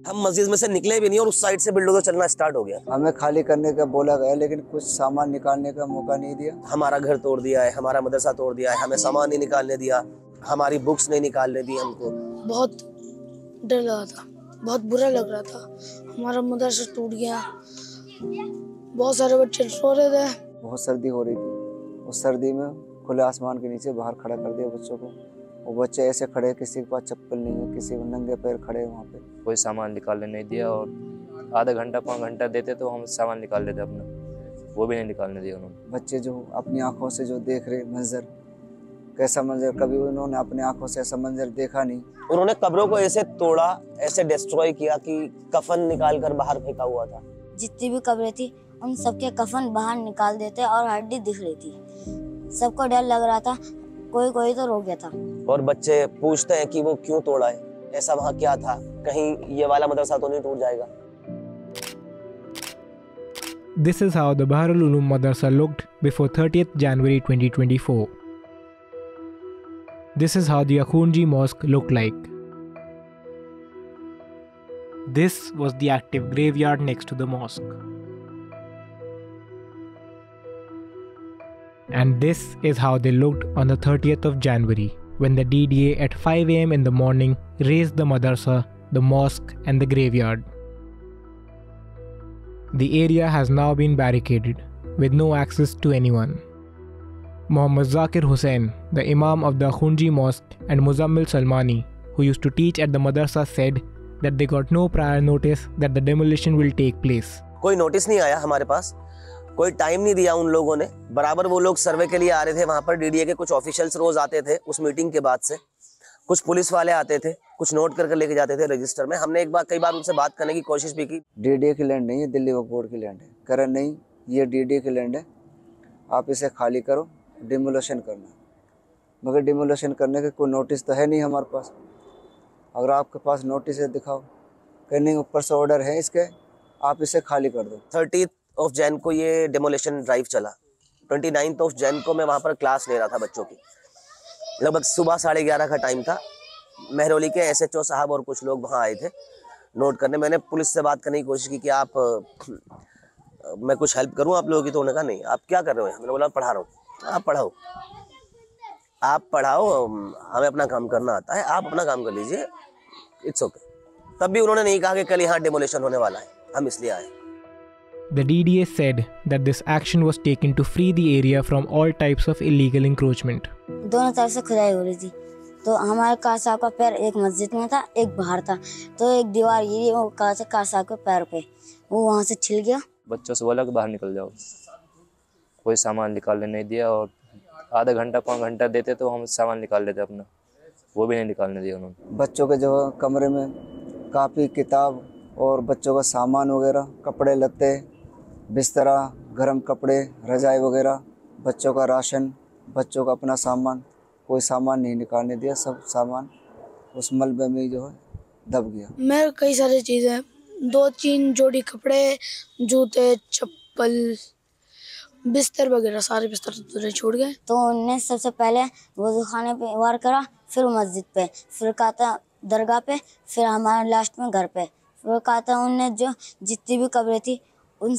हम मस्जिद में से निकले भी नहीं और उस साइड से बुलडोजर चलना स्टार्ट हो गया। हमें खाली करने का बोला गया, लेकिन कुछ सामान निकालने का मौका नहीं दिया। हमारा घर तोड़ दिया है, हमारा मदरसा तोड़ दिया है, हमें सामान नहीं निकालने दिया, हमारी बुक्स नहीं निकालने दी हमको। बहुत डर लगा था, बहुत बुरा लग रहा था। हमारा मदरसा टूट गया, बहुत सारे बच्चे सो रहे थे। बहुत सर्दी हो रही थी, उस सर्दी में खुले आसमान के नीचे बाहर खड़ा कर दिया बच्चों को। वो बच्चे ऐसे खड़े, किसी के पास चप्पल नहीं है, किसी को नंगे पैर खड़े वहाँ पे। कोई सामान निकालने नहीं दिया और आधा घंटा पौन घंटा देते तो हम सामान निकाल लेते अपना, वो भी नहीं निकालने दिया उन्होंने। बच्चे जो अपनी आंखों से जो देख रहे मंजर, कैसा मंजर कभी उन्होंने अपने आंखों से ऐसा मंजर देखा नहीं। उन्होंने कब्रों को ऐसे तोड़ा, ऐसे डिस्ट्रॉय किया कि कफन निकाल कर बाहर फेंका हुआ था। जितनी भी कब्रें थी उन सबके कफन बाहर निकाल देते और हड्डी दिख रही थी। सबको डर लग रहा था, कोई कोई तो रो गया था। और बच्चे पूछते हैं कि वो क्यों तोड़ा है, ऐसा वहाँ क्या था, कहीं ये वाला मदरसा तो नहीं टूट जाएगा। This is how the Baharul Ulum Madrasa looked before 30th January 2024. This is how the Akhunji Mosque looked like. This was the active graveyard next to the mosque. And this is how they looked on the 30th of January, when the DDA at 5 AM in the morning razed the madrasa, the mosque and the graveyard. The area has now been barricaded, with no access to anyone. Muhammad Zakir Hussain, the Imam of the Akhunji Mosque, and Muzammil Salmani, who used to teach at the madrasa, said that they got no prior notice that the demolition will take place. कोई notice नहीं आया हमारे पास, कोई time नहीं दिया उन लोगों ने। बराबर वो लोग सर्वे के लिए आ रहे थे, वहाँ पर डीडीए के कुछ ऑफिशियल्स रोज आते थे उस मीटिंग के बाद से, कुछ पुलिस वाले आते थे, कुछ नोट करके लेके जाते थे रजिस्टर में। हमने कई बार उनसे बात करने की कोशिश भी की। डीडीए की लैंड नहीं है, दिल्ली वक्फ बोर्ड की लैंड है। कह रहे नहीं, ये डीडीए की लैंड है, आप इसे खाली करो, डिमोलेशन करना। मगर डिमोलेशन करने के कोई नोटिस तो है नहीं हमारे पास। अगर आपके पास नोटिस है दिखाओ, कहीं नहीं ऊपर से ऑर्डर है इसके, आप इसे खाली कर दो। 30 ऑफ जैन को ये डेमोलेशन ड्राइव चला। 29 ऑफ जैन को मैं वहाँ पर क्लास ले रहा था बच्चों की। लगभग सुबह 11:30 का टाइम था। महरौली के एसएचओ साहब और कुछ लोग वहाँ आए थे नोट करने। मैंने पुलिस से बात करने की कोशिश की कि आप मैं कुछ हेल्प करूँ आप लोगों की, तो उन्होंने कहा नहीं। आप क्या कर रहे हो? मैंने बोला पढ़ा रहा हूँ। आप पढ़ाओ, हमें अपना काम करना आता है, आप अपना काम कर लीजिए, इट्स ओके। तब भी उन्होंने नहीं कहा कि कल यहाँ डेमोलेशन होने वाला है, हम इसलिए आए। The DDA said that this action was taken to free the area from all types of illegal encroachment. दोनों तरफ से खुदाई हो रही थी, तो हमारे कार साहब का पैर एक मस्जिद में था, एक बाहर था। तो एक दीवार ये वो कार साहब के पैर पे वो वहाँ से छिल गया। बच्चों से बोला कि बाहर निकल जाओ, कोई सामान निकालने नहीं दिया और आधा घंटा पौन घंटा देते तो हम सामान निकाल लेते अपना, वो भी नहीं निकालने दिया उन्होंने। बच्चों के जो कमरे में कापी किताब और बच्चों का सामान वगैरह, कपड़े लत्ते, बिस्तरा, गर्म कपड़े, रजाई वगैरह, बच्चों का राशन, बच्चों का अपना सामान, कोई सामान नहीं निकालने दिया। सब सामान उस मलबे में जो है दब गया। मैं कई सारी चीज़ें, 2-3 जोड़ी कपड़े, जूते, चप्पल, बिस्तर वगैरह, सारे बिस्तर छोड़ गए। तो उनने सबसे पहले वज़ू खाने पे वार करा, फिर मस्जिद पे, फिर कहा था दरगाह पे, फिर हमारे लास्ट में घर पे। फिर कहा था उनने जो जितनी भी कब्रें थी उन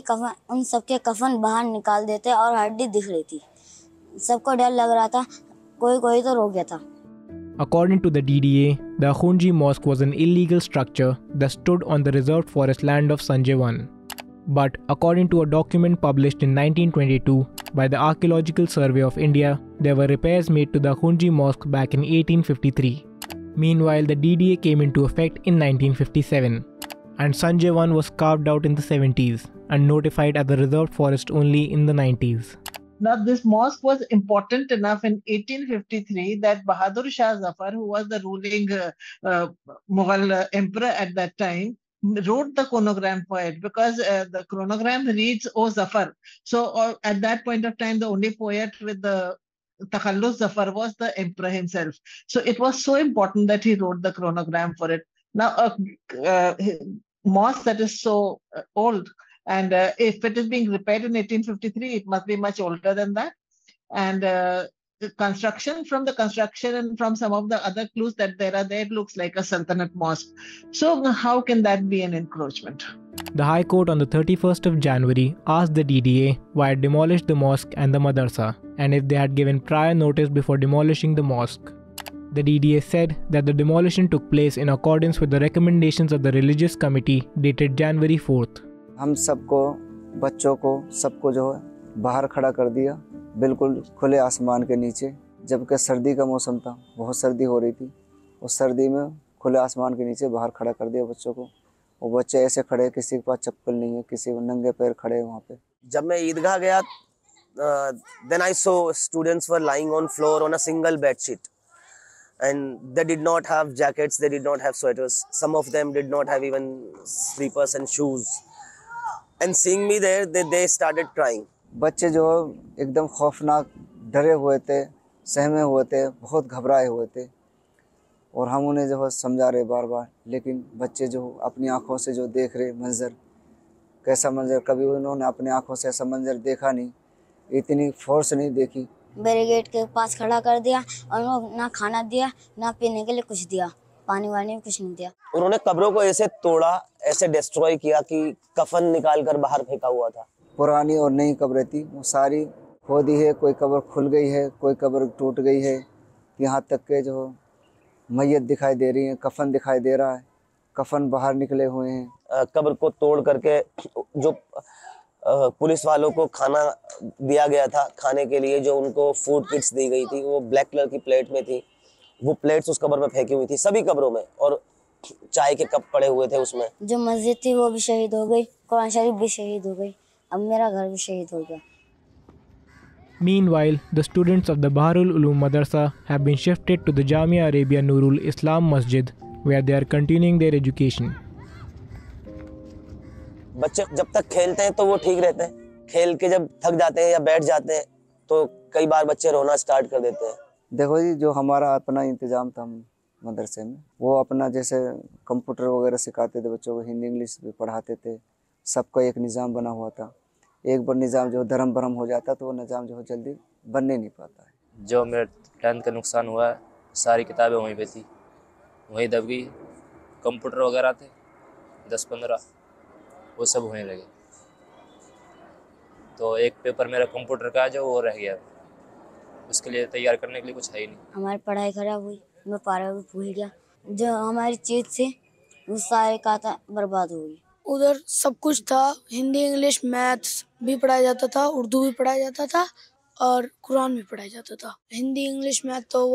सबके कफन बाहर निकाल देते और हड्डी दिख रही थी। सबको डर लग रहा था, कोई कोई तो रो गया था। According to the DDA, the Akhunji Mosque was an illegal structure that stood on the reserved forest land of Sanjay 1. But according to a document published in 1922 by the Archaeological Survey of India, there were repairs made to the Akhunji Mosque back in 1853. Meanwhile, the DDA came into effect in 1957, and Sanjay 1 was carved out in the 70s and notified as the reserved forest only in the 90s. Now, this mosque was important enough in 1853 that Bahadur Shah Zafar, who was the ruling Mughal emperor at that time, wrote the chronogram for it, because the chronogram reads O Zafar. So at that point of time, the only poet with the Takhallus Zafar was the emperor himself. So it was so important that he wrote the chronogram for it. Now, a mosque that is so old, and if it is being repaired in 1853, it must be much older than that. And construction and from some of the other clues that there are there, it looks like a Sultanate mosque. So how can that be an encroachment? The High Court on the 31st of January asked the DDA why it demolished the mosque and the madrasa, and if they had given prior notice before demolishing the mosque. The DDA said that the demolition took place in accordance with the recommendations of the religious committee dated January 4th. हम सबको, बच्चों को, सबको जो है बाहर खड़ा कर दिया, बिल्कुल खुले आसमान के नीचे, जबकि सर्दी का मौसम था, बहुत सर्दी हो रही थी। उस सर्दी में खुले आसमान के नीचे बाहर खड़ा कर दिया बच्चों को। वो बच्चे ऐसे खड़े, किसी के पास चप्पल नहीं है, किसी को नंगे पैर खड़े हैं वहाँ पे। जब मैं ईदगाह गया, then I saw students were lying on floor on a single bed sheet, and they did not have jackets, they did not have sweaters. Some of them did not have even slippers and shoes. And seeing me there, they started crying. बच्चे जो एकदम खौफनाक, डरे हुए थे, सहमे हुए थे, बहुत घबराए हुए थे, और हम उन्हें जो है समझा रहे बार बार, लेकिन बच्चे जो अपनी आंखों से जो देख रहे मंजर, कैसा मंजर कभी उन्होंने अपनी आंखों से ऐसा मंजर देखा नहीं, इतनी फोर्स नहीं देखी। बैरिकेड के पास खड़ा कर दिया और ना खाना दिया, ना पीने के लिए कुछ दिया, पानी वानी कुछ नहीं दिया। उन्होंने कब्रों को ऐसे तोड़ा, ऐसे डिस्ट्रॉय किया कि कफन निकाल कर बाहर फेंका हुआ था। पुरानी और नई कब्रें थी, वो सारी खोदी है, कोई कब्र खुल गई है, कोई कब्र टूट गई है, यहाँ तक के जो मैयत दिखाई दे रही है, कफन दिखाई दे रहा है, कफन बाहर निकले हुए हैं। कब्र को तोड़ करके जो पुलिस वालों को खाना दिया गया था, खाने के लिए जो उनको फूड किट्स दी गई थी, वो ब्लैक कलर की प्लेट में थी, वो प्लेट्स उस कब्र में फेंकी हुई थी, सभी कब्रों में, और चाय के कप पड़े हुए थे उसमें। जो मस्जिद थी वो भी शहीद हो गई, कुरान शरीफ भी शहीद हो गई, अब मेरा घर भी शहीद हो गया। Meanwhile, the students of the Baharul Uloom Madrasa have been shifted to the Jamia Arabia Nurul Islam Masjid, where they are continuing their education. बच्चे जब तक खेलते हैं तो वो ठीक रहते हैं, खेल के जब थक जाते हैं या बैठ जाते हैं तो कई बार बच्चे रोना स्टार्ट कर देते हैं। देखो जी, जो हमारा अपना इंतज़ाम था मदरसे में, वो अपना जैसे कंप्यूटर वगैरह सिखाते थे बच्चों को, हिंदी इंग्लिश भी पढ़ाते थे, सबका एक निज़ाम बना हुआ था। एक बार निज़ाम जो धर्म भरम हो जाता तो वो निज़ाम जो जल्दी बनने नहीं पाता है। जो मेरे 10th का नुकसान हुआ है, सारी किताबें वहीं पे थी, वहीं दब गई। कंप्यूटर वगैरह थे 10-15, वो सब वहीं लगे। तो एक पेपर मेरा कंप्यूटर का जो वो रह गया, उसके लिए तैयार करने के लिए कुछ है ही नहीं। हमारी पढ़ाई खराब हुई, मैं पारा भी भूल गया, जो हमारी चीज़ थी वो सारे का था बर्बाद हो गई। उधर सब कुछ था, हिंदी इंग्लिश मैथ्स भी पढ़ाया जाता था, उर्दू भी पढ़ाया जाता था और कुरान भी पढ़ाया जाता था। हिंदी इंग्लिश मैथ तो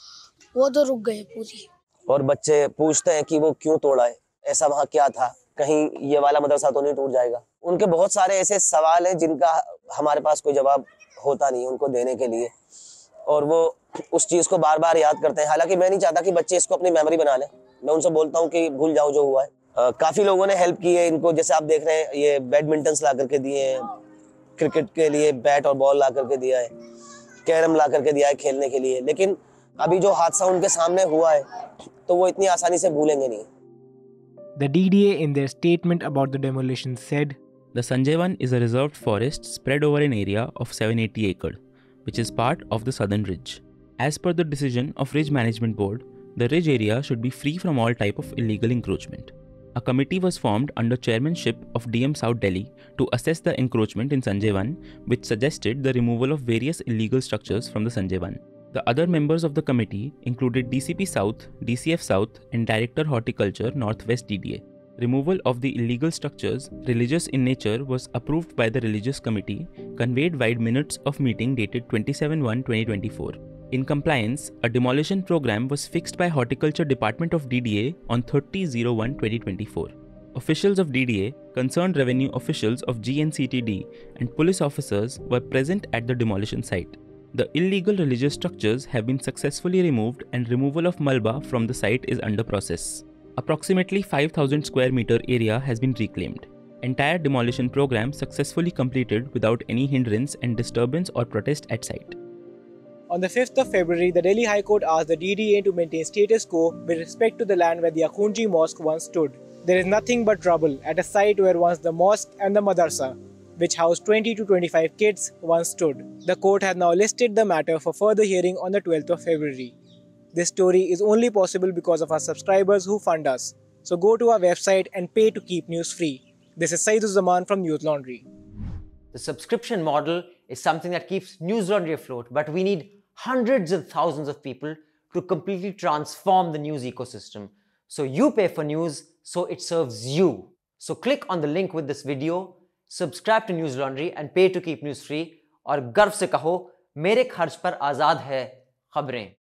वो तो रुक गए पूरी। और बच्चे पूछते हैं कि वो क्यों तोड़ा है, ऐसा वहाँ क्या था, कहीं ये वाला मदरसा तो नहीं टूट जाएगा। उनके बहुत सारे ऐसे सवाल हैं जिनका हमारे पास कोई जवाब होता नहीं उनको देने के लिए, और वो उस चीज़ को बार बार याद करते हैं। हालांकि मैं नहीं चाहता कि बच्चे इसको अपनी मेमोरी बना लें, मैं उनसे बोलता हूँ कि भूल जाओ जो हुआ है। काफ़ी लोगों ने हेल्प की है इनको, जैसे आप देख रहे हैं ये बैडमिंटन्स ला करके दिए हैं, क्रिकेट के लिए बैट और बॉल ला करके दिया है, कैरम ला करके दिया है खेलने के लिए। लेकिन अभी जो हादसा उनके सामने हुआ है तो वो इतनी आसानी से भूलेंगे नहीं। The DDA in their statement about the demolition said, The Sanjay Van is a reserved forest spread over an area of 780 acres, which is part of the Southern Ridge. As per the decision of Ridge Management Board, the ridge area should be free from all type of illegal encroachment. A committee was formed under chairmanship of DM South Delhi to assess the encroachment in Sanjay Van, which suggested the removal of various illegal structures from the Sanjay Van. The other members of the committee included DCP South, DCF South and Director Horticulture Northwest DDA. Removal of the illegal structures, religious in nature, was approved by the religious committee, conveyed via minutes of meeting dated 27/1/2024. In compliance, a demolition program was fixed by Horticulture Department of DDA on 30/01/2024. Officials of DDA, concerned revenue officials of GNCTD and police officers were present at the demolition site. The illegal religious structures have been successfully removed and removal of Malba from the site is under process. Approximately 5,000 square meter area has been reclaimed. Entire demolition program successfully completed without any hindrance and disturbance or protest at site. On the 5th of February, the Delhi High Court asked the DDA to maintain status quo with respect to the land where the Akhunji Mosque once stood. There is nothing but trouble at a site where once the mosque and the madrasa which housed 20 to 25 kids, once stood. The court has now listed the matter for further hearing on the 12th of February. This story is only possible because of our subscribers who fund us. So go to our website and pay to keep news free. This is Saiduzzaman from News Laundry. The subscription model is something that keeps News Laundry afloat, but we need hundreds of thousands of people to completely transform the news ecosystem. So you pay for news, so it serves you. So click on the link with this video, subscribe to News Laundry and pay to keep news free और गर्व से कहो मेरे खर्च पर आज़ाद है खबरें.